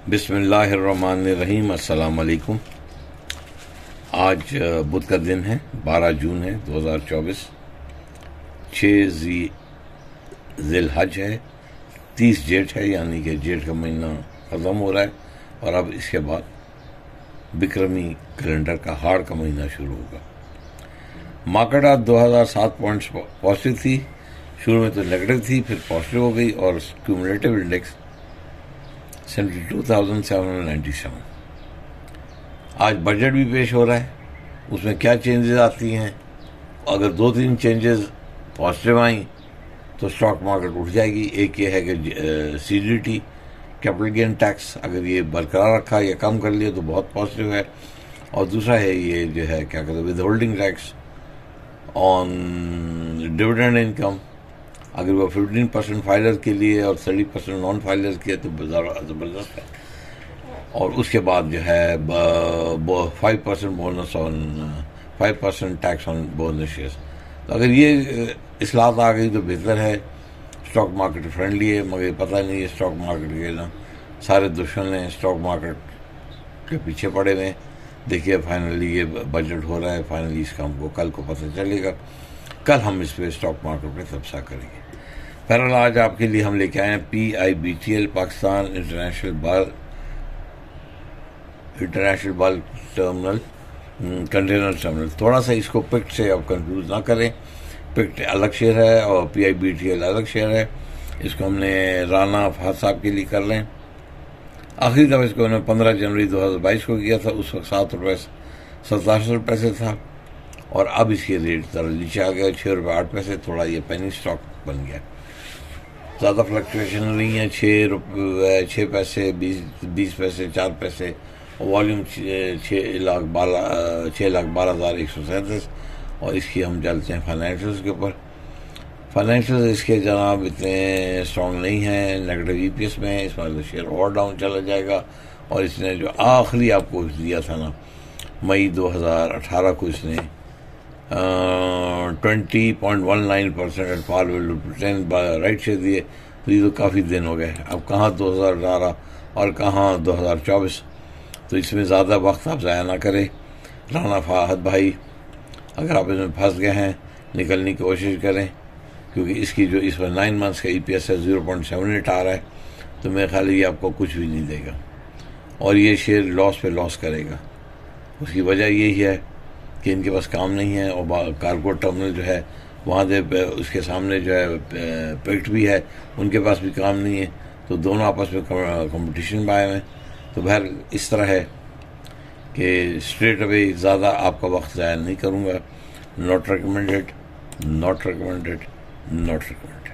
बिस्मिल्लाहिर्रहमानिर्रहीम। अस्सलाम वालेकुम। आज बुध का दिन है, 12 जून है 2024। 6 ज़िलहज है, 30 जेठ है, यानी कि जेठ का महीना ख़त्म हो रहा है और अब इसके बाद बिक्रमी कैलेंडर का हाड़ का महीना शुरू होगा। मार्केट आज 2007 पॉइंट्स पॉजिटिव थी। शुरू में तो नेगेटिव थी, फिर पॉजिटिव हो गई और क्यूमुलेटिव इंडेक्स 72,797। आज बजट भी पेश हो रहा है, उसमें क्या चेंजेस आती हैं। अगर 2-3 चेंजेस पॉजिटिव आई तो स्टॉक मार्केट उठ जाएगी। एक ये है कि CGT कैपिटल गेन टैक्स अगर ये बरकरार रखा या कम कर लिया तो बहुत पॉजिटिव है। और दूसरा है ये जो है क्या कहते हैं withholding tax on dividend income, अगर वो 15% फाइलर के लिए और 30% नॉन फाइलर के तो ज़बरदस्त है। और उसके बाद जो है 5% bonus on 5% tax on bonus shares. तो अगर ये इस्लाहत आ गई तो बेहतर है, स्टॉक मार्केट फ्रेंडली है। मगर पता नहीं है स्टॉक मार्केट के ना सारे दुश्मन हैं, स्टॉक मार्केट के पीछे पड़े हुए हैं। देखिए फाइनली ये बजट हो रहा है, फाइनली इसका हमको कल को पता चलेगा। कल हम इस पर स्टॉक मार्केट पर तबसा करेंगे। बहरहाल आज आपके लिए हम लेके आए हैं PIBTL Pakistan international bulk terminal container terminal. थोड़ा सा इसको पिक्ट से अब कंफ्यूज ना करें। पिक्ट अलग शेयर है और PIBTL अलग शेयर है। इसको हमने राना फहद साहब के लिए कर लें। आखिरी दफ़ा इसको उन्होंने 15 जनवरी 2022 को किया था। उस वक्त ₹7 से था और अब इसके रेट तरह नीचे आ गया, ₹6.08। थोड़ा ये पेनी स्टॉक बन गया। ज़्यादा फ्लक्चुएशन नहीं है, ₹6 20 पैसे 4 पैसे। वॉल्यूम 6,12,137। और इसकी हम चलते हैं फाइनेंशियल्स के ऊपर। फाइनेंशियल्स इसके जनाब इतने स्ट्रॉन्ग नहीं हैं, नेगेटिव EPS में है। इस बार शेयर और डाउन चला जाएगा। और इसने जो आखिरी आपको दिया था ना, मई 2018 को इसने 20.19% at par value 10 right share दिए। तो ये तो काफ़ी दिन हो गए। अब कहाँ 2018 और कहाँ 2024। तो इसमें ज़्यादा वक्त आप ज़ाया ना करें। राना फहद भाई, अगर आप इसमें फंस गए हैं निकलने की कोशिश करें, क्योंकि इसकी जो इस पर 9 मंथ्स का EPS है 0.78 आ रहा है। तो मेरे ख्याल ये आपको कुछ भी नहीं देगा और ये शेयर लॉस पे लॉस करेगा। उसकी वजह यही है कि इनके पास काम नहीं है और कार्गो टर्मिनल जो है वहाँ से उसके सामने जो है पेक्ट भी है, उनके पास भी काम नहीं है। तो दोनों आपस में कंपटीशन में आए हैं। तो बहर इस तरह है कि स्ट्रेट अवे ज़्यादा आपका वक्त ज़ाया नहीं करूँगा। Not recommended, not recommended, not recommended.